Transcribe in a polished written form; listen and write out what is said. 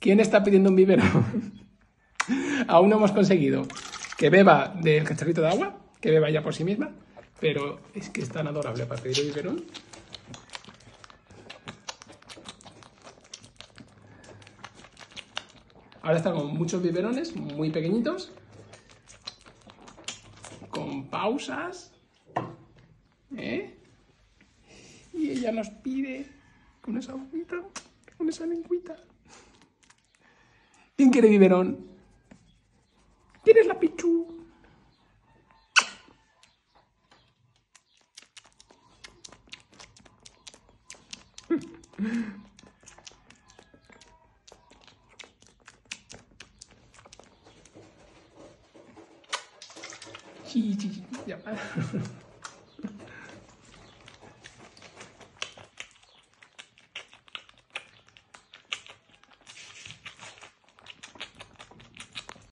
¿Quién está pidiendo un biberón? Aún no hemos conseguido que beba del cacharrito de agua, que beba ya por sí misma, pero es que es tan adorable para pedir el biberón. Ahora están con muchos biberones, muy pequeñitos, con pausas, ¿eh? Y ella nos pide con esa boquita, con esa lengüita. ¿Quién quiere biberón? ¿Quieres la Pichu? Sí, ya.